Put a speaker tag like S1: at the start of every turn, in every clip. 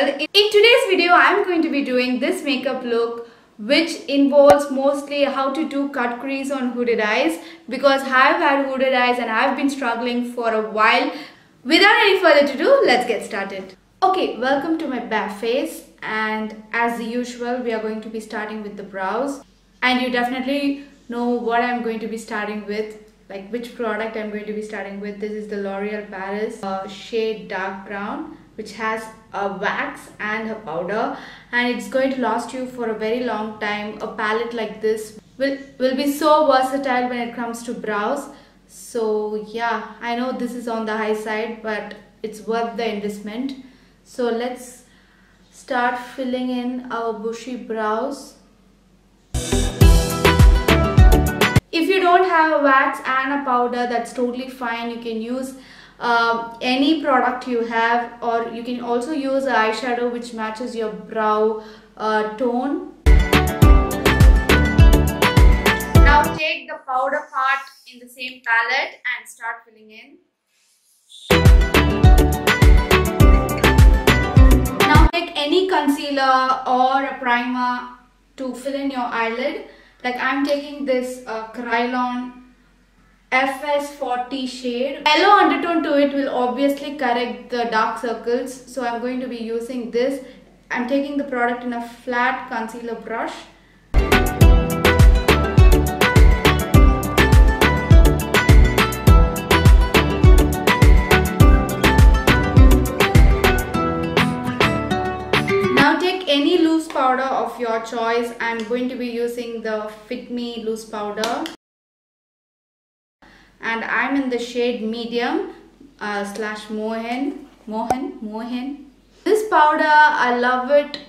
S1: In today's video, I am going to be doing this makeup look which involves mostly how to do cut crease on hooded eyes, because I've had hooded eyes and I've been struggling for a while. Without any further ado, let's get started. Okay, welcome to my bare face, and as usual we are going to be starting with the brows, and you definitely know what I'm going to be starting with, like which product I'm going to be starting with. This is the L'Oreal Paris shade dark brown, which has a wax and a powder, and it's going to last you for a very long time. A palette like this will be so versatile when it comes to brows. So yeah, I know this is on the high side, but it's worth the investment. So let's start filling in our bushy brows. If you don't have a wax and a powder, that's totally fine. You can use any product you have, or you can also use an eyeshadow which matches your brow tone. Now take the powder part in the same palette and start filling in. Now take any concealer or a primer to fill in your eyelid. Like I'm taking this Kryolan FS40 shade. Yellow undertone to it will obviously correct the dark circles, so I'm going to be using this. I'm taking the product in a flat concealer brush. Now take any loose powder of your choice. I'm going to be using the Fit Me loose powder, and I'm in the shade medium slash Mohan. This powder, I love it.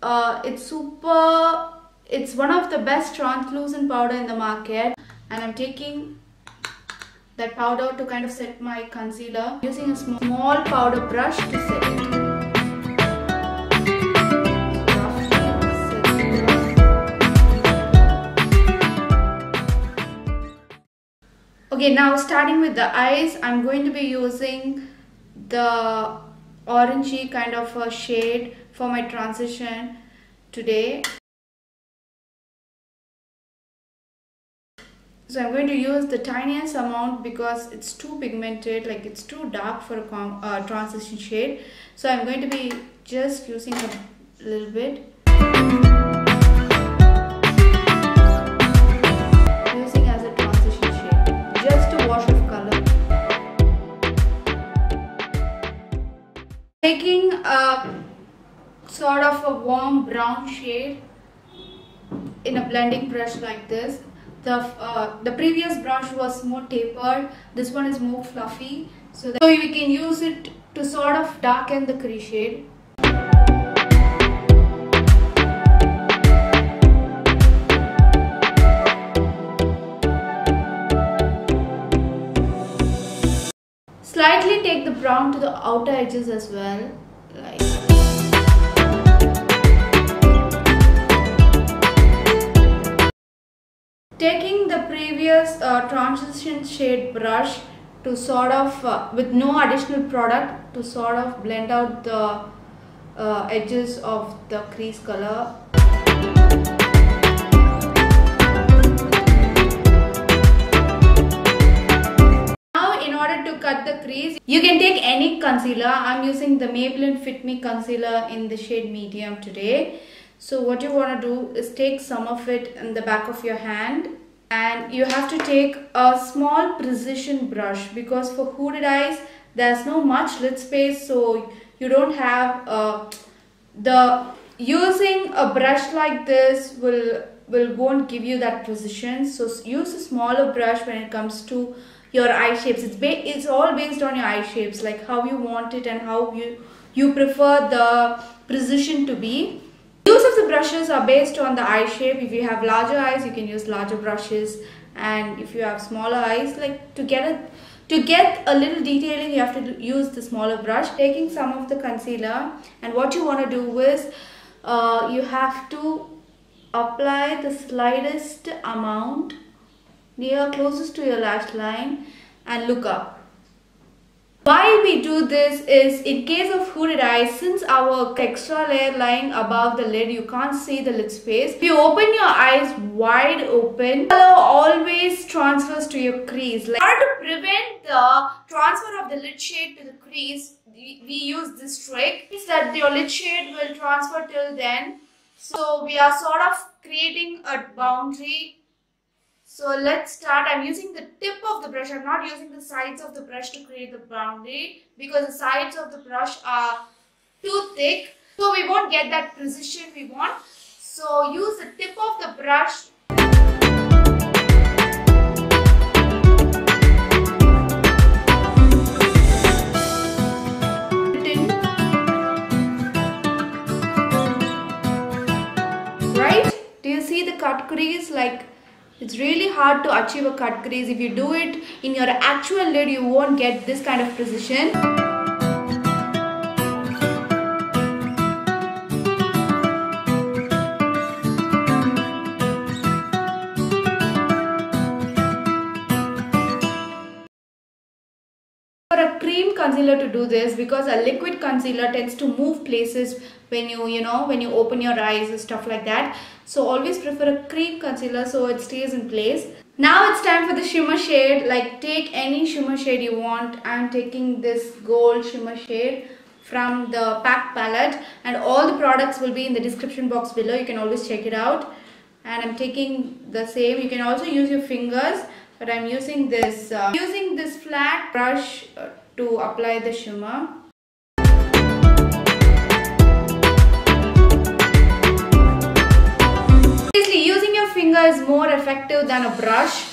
S1: It's one of the best translucent powder in the market, and I'm taking that powder to kind of set my concealer using a small powder brush to set it. Okay, now starting with the eyes, I'm going to be using the orangey kind of a shade for my transition today. So I'm going to use the tiniest amount because it's too pigmented, like it's too dark for a transition shade. So I'm going to be just using a little bit. Taking a sort of a warm brown shade in a blending brush like this. The previous brush was more tapered. This one is more fluffy, so we can use it to sort of darken the crease shade. Slightly take the brown to the outer edges as well, like. Taking the previous transition shade brush to sort of, with no additional product, to sort of blend out the edges of the crease color. To cut the crease, you can take any concealer. I'm using the Maybelline Fit Me concealer in the shade medium today. So what you want to do is take some of it in the back of your hand, and you have to take a small precision brush, because for hooded eyes there's no much lid space, so you don't have using a brush like this won't give you that precision. So use a smaller brush when it comes to your eye shapes. It's all based on your eye shapes, like how you want it and how you prefer the precision to be. Use of the brushes are based on the eye shape. If you have larger eyes, you can use larger brushes, and if you have smaller eyes, like to get a little detailing, you have to use the smaller brush. Taking some of the concealer, and what you want to do is you have to apply the slightest amount near closest to your lash line and look up. Why we do this is, in case of hooded eyes, since our extra layer lying above the lid, you can't see the lid space. If you open your eyes wide open, color always transfers to your crease. In order to prevent the transfer of the lid shade to the crease, we use this trick. It's that your lid shade will transfer till then. So we are sort of creating a boundary. So let's start. I'm using the tip of the brush. I'm not using the sides of the brush to create the boundary because the sides of the brush are too thick. So we won't get that precision we want. So use the tip of the brush. Right? Do you see the cut crease? Like, it's really hard to achieve a cut crease. If you do it in your actual lid, you won't get this kind of precision. For a cream concealer to do this, because a liquid concealer tends to move places when you open your eyes and stuff like that. So always prefer a cream concealer so it stays in place. Now it's time for the shimmer shade. Like, take any shimmer shade you want. I'm taking this gold shimmer shade from the PAC palette, and all the products will be in the description box below. You can always check it out. And I'm taking the same. You can also use your fingers, but I'm using this flat brush to apply the shimmer. Obviously, using your finger is more effective than a brush.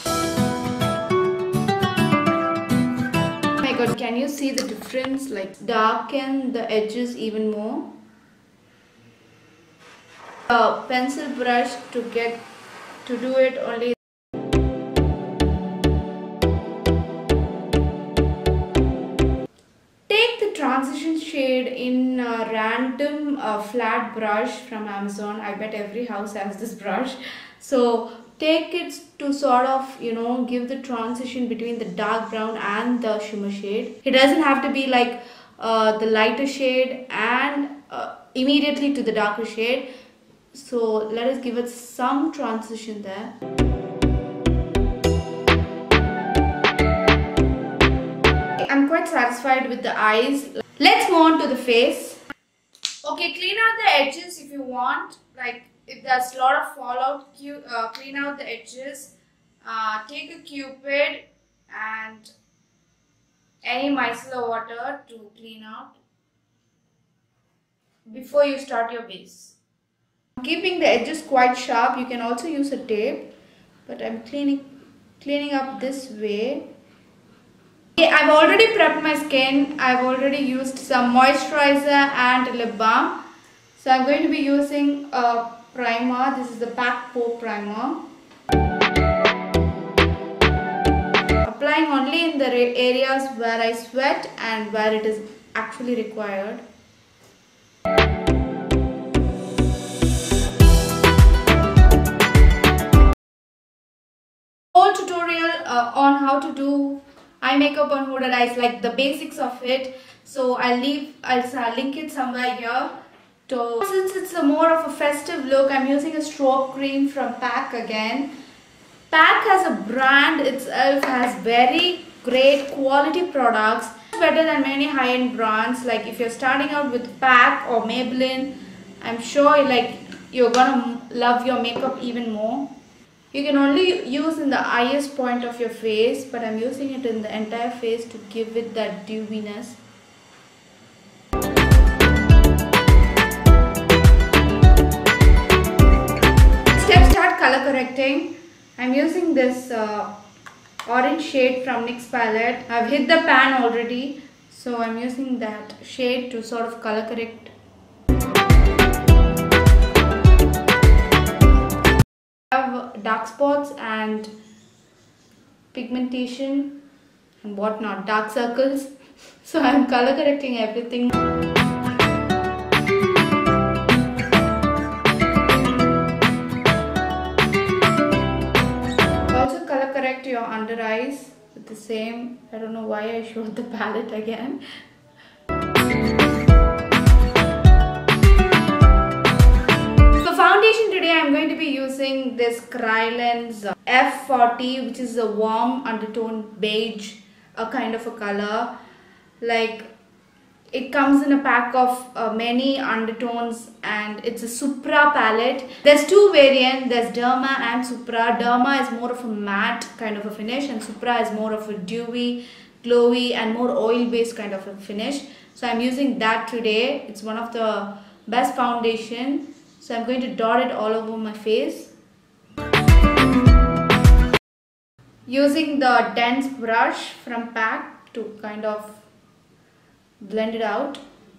S1: Oh my god, can you see the difference? Like, darken the edges even more. A pencil brush to do it only. Transition shade in a random flat brush from Amazon. I bet every house has this brush. So take it to sort of, give the transition between the dark brown and the shimmer shade. It doesn't have to be like the lighter shade and immediately to the darker shade. So let us give it some transition there. I'm quite satisfied with the eyes. Let's move on to the face. Okay, clean out the edges if you want. Like, if there's a lot of fallout, clean out the edges. Take a Cupid and any micellar water to clean out before you start your base. Keeping the edges quite sharp. You can also use a tape, but I'm cleaning up this way. I've already prepped my skin. I've already used some moisturizer and lip balm. So I'm going to be using a primer. This is the PAC Pore Primer. Applying only in the areas where I sweat and where it is actually required. Whole tutorial on how to do eye makeup on hooded eyes, like the basics of it. So I'll link it somewhere here. Since it's more of a festive look, I'm using a strobe cream from PAC again. PAC as a brand itself has very great quality products. It's better than many high-end brands. Like, if you're starting out with PAC or Maybelline, I'm sure you're gonna love your makeup even more. You can only use in the highest point of your face, but I'm using it in the entire face to give it that dewiness. Start color correcting. I'm using this orange shade from NYX palette. I've hit the pan already, so I'm using that shade to sort of color correct. Dark spots and pigmentation and whatnot, dark circles. So I'm color correcting everything. Also color correct your under eyes with the same. I don't know why I showed the palette again. For foundation today, I'm going to be using this Kryolan's F40, which is a warm undertone beige, a kind of a color. Like, it comes in a pack of many undertones, and it's a Supra palette. There's two variants, there's Derma and Supra. Derma is more of a matte kind of a finish, and Supra is more of a dewy, glowy and more oil based kind of a finish. So I'm using that today. It's one of the best foundation. So I'm going to dot it all over my face. Using the dense brush from pack to kind of blend it out.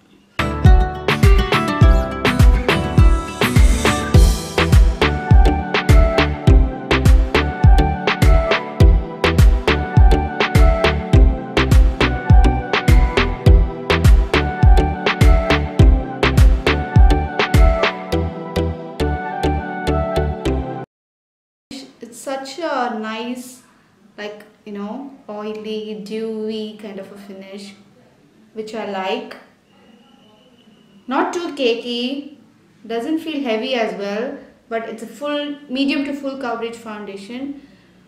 S1: It's such a nice, like, you know, oily, dewy kind of a finish, which I like. Not too cakey, doesn't feel heavy as well, but it's a full, medium to full coverage foundation.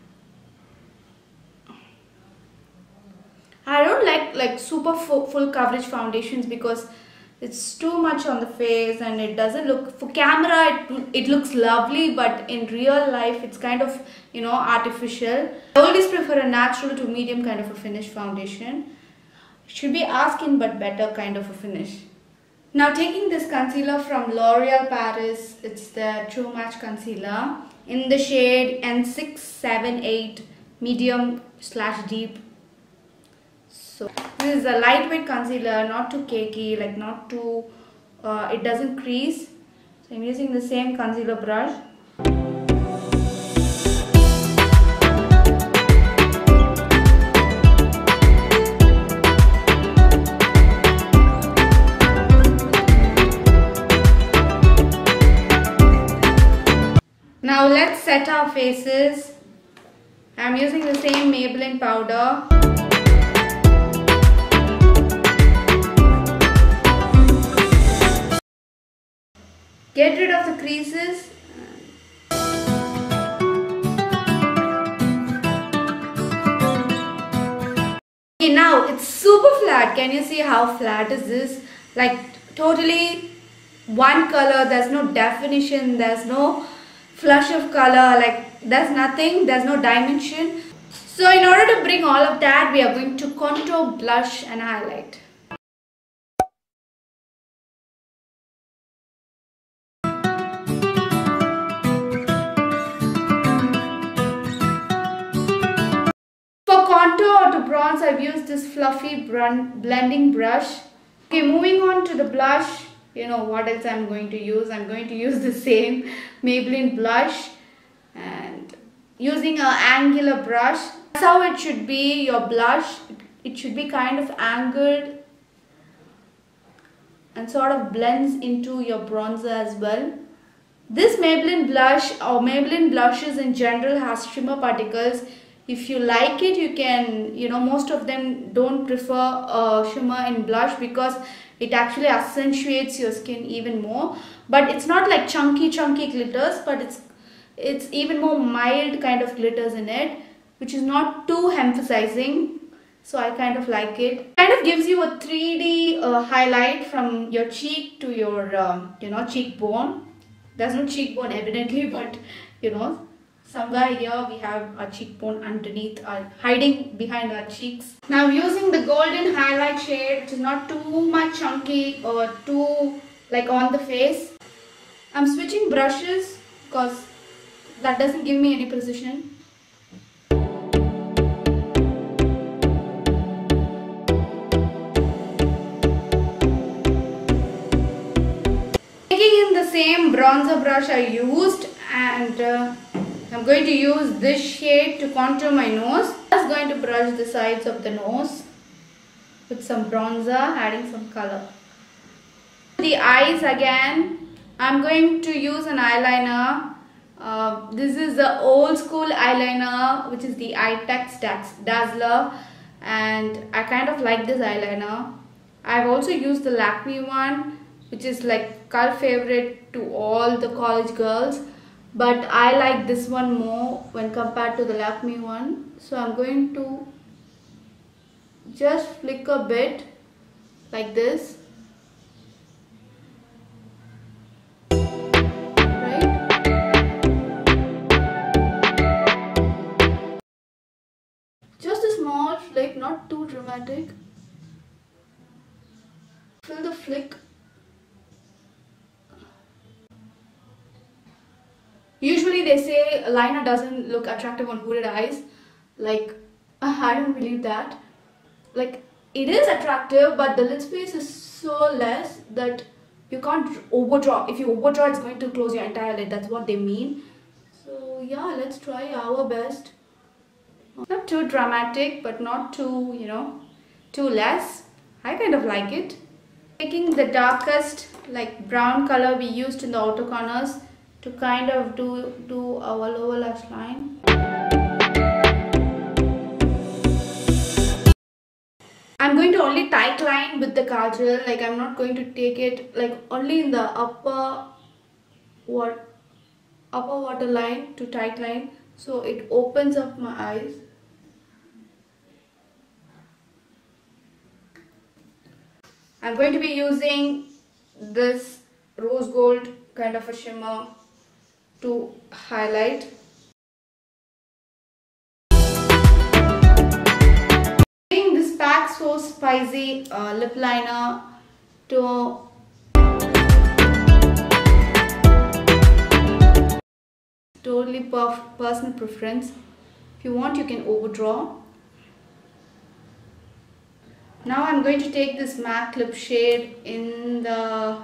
S1: I don't like super full coverage foundations because it's too much on the face and it doesn't look, for camera it looks lovely, but in real life it's kind of, you know, artificial. I always prefer a natural to medium kind of a finish foundation. Should be asking but better kind of a finish. Now taking this concealer from L'Oreal Paris, it's the True Match concealer in the shade N678 medium/deep. So this is a lightweight concealer, not too cakey, like not too, it doesn't crease. So I'm using the same concealer brush. Now let's set our faces. I'm using the same Maybelline powder. Get rid of the creases. Okay, now it's super flat. Can you see how flat is this? Like totally one color, there's no definition, there's no flush of color, like there's nothing, there's no dimension. So in order to bring all of that, we are going to contour, blush and highlight. For contour or to bronze, I've used this fluffy blending brush. Okay, moving on to the blush. You know what else I'm going to use? I'm going to use the same Maybelline blush and using an angular brush. That's how it should be, your blush. It should be kind of angled and sort of blends into your bronzer as well. This Maybelline blush or Maybelline blushes in general has shimmer particles. If you like it, you can, you know, most of them don't prefer shimmer in blush because it actually accentuates your skin even more. But it's not like chunky glitters, but it's even more mild kind of glitters in it, which is not too emphasizing. So I kind of like it. Kind of gives you a 3D highlight from your cheek to your, you know, cheekbone. There's no cheekbone evidently, but you know, somewhere here we have a cheekbone underneath, hiding behind our cheeks. Now using the golden highlight shade, which is not too much chunky or too like on the face. I'm switching brushes because that doesn't give me any precision. Taking in the same bronzer brush I used, and I'm going to use this shade to contour my nose. I'm just going to brush the sides of the nose with some bronzer, adding some color. The eyes again, I'm going to use an eyeliner This is the old school eyeliner, which is the iTex Dazzler, and I kind of like this eyeliner. I've also used the Lakme one, which is like cult favorite to all the college girls, but I like this one more when compared to the Lakme one. So I'm going to just flick a bit like this. Flick, not too dramatic. Fill the flick. Usually they say a liner doesn't look attractive on hooded eyes. Like, I don't believe that. Like, it is attractive, but the lid space is so less that you can't overdraw. If you overdraw, it's going to close your entire lid. That's what they mean. So yeah, let's try our best. Not too dramatic, but not too, too less. I kind of like it. Taking the darkest, like brown color we used in the outer corners to kind of do our lower lash line. I'm going to only tight line with the kajal. Like, I'm not going to take it like only in the upper waterline to tight line, so it opens up my eyes. I'm going to be using this rose gold kind of a shimmer to highlight. Using this PAC So Spicy lip liner to totally personal preference. If you want, you can overdraw. Now I'm going to take this MAC lip shade in the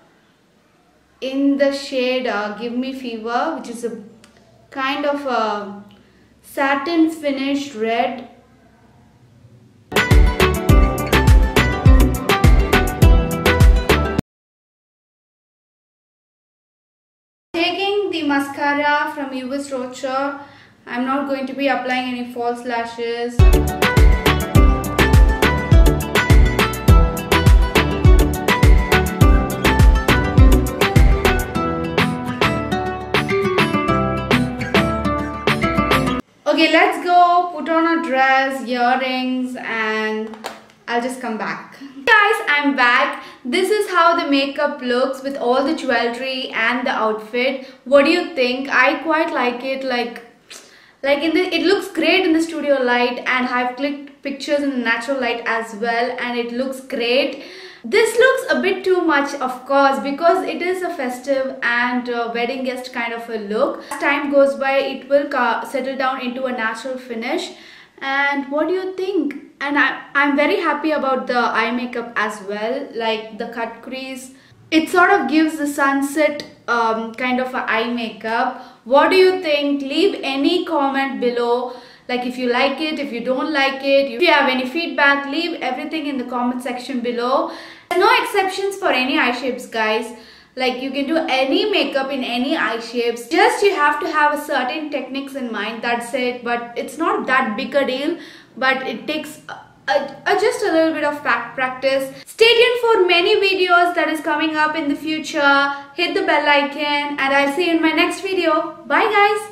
S1: shade Give Me Fever, which is a kind of a satin finished red. Taking the mascara from US Rocher, I'm not going to be applying any false lashes. Okay, let's go put on a dress, earrings, and I'll just come back. Hey guys, I'm back. This is how the makeup looks with all the jewelry and the outfit. What do you think? I quite like it. It looks great in the studio light, and I've clicked pictures in the natural light as well, and it looks great. This looks a bit too much, of course, because it is a festive and wedding guest kind of a look. As time goes by, it will settle down into a natural finish. And what do you think? And I'm very happy about the eye makeup as well, like the cut crease. It sort of gives the sunset kind of a eye makeup. What do you think? Leave any comment below. Like, if you like it, if you don't like it, if you have any feedback, leave everything in the comment section below. There's no exceptions for any eye shapes, guys. Like, you can do any makeup in any eye shapes. Just you have to have a certain techniques in mind, that's it. But it's not that big a deal, but it takes just a little bit of practice. Stay tuned for many videos that is coming up in the future. Hit the bell icon and I'll see you in my next video. Bye guys.